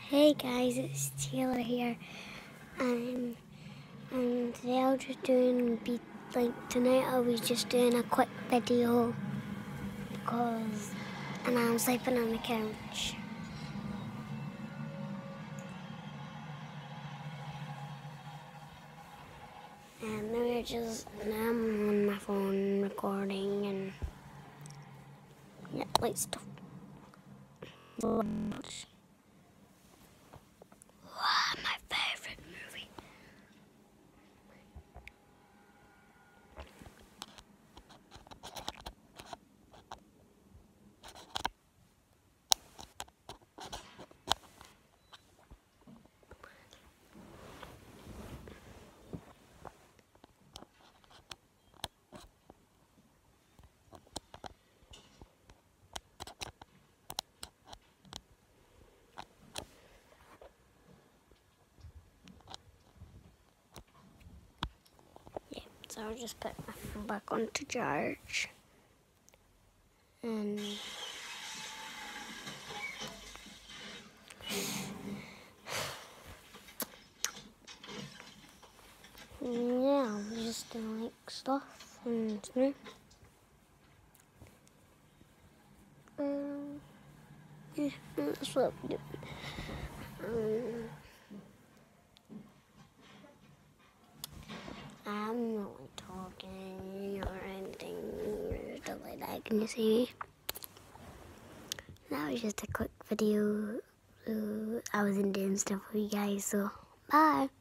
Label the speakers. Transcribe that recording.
Speaker 1: Hey guys, it's Taylor here, and today I was just tonight I was just doing a quick video and I'm sleeping on the couch. And now I'm on my phone recording and stuff. Wow, my favorite movie. So I'll just put my phone back onto charge. And yeah, I'm just doing stuff and yeah, that's what I'm doing. I'm not talking or anything or stuff like that. Can you see? That was just a quick video. I wasn't doing stuff for you guys, so bye.